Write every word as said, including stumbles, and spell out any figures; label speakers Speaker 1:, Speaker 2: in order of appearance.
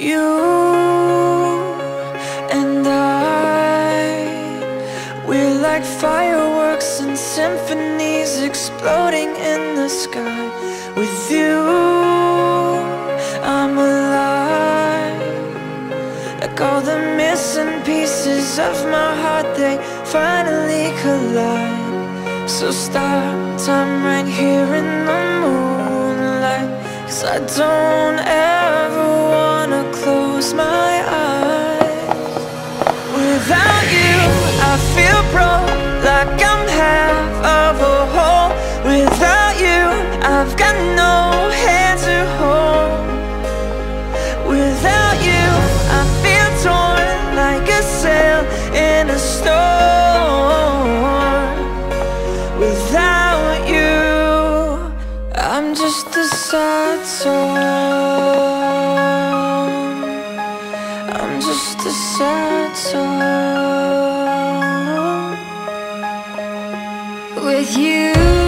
Speaker 1: You and I, we're like fireworks and symphonies exploding in the sky. With you, I'm alive. Like all the missing pieces of my heart, they finally collide. So stop time right here in the moonlight, 'cause I don't ever wanna close my eyes. Without you, I feel broke, like I'm half of a whole. Without you, I've got no hand to hold. Without you, I feel torn like a sail in a storm. Without you, I'm just a sad song. I'm just a sad song. With you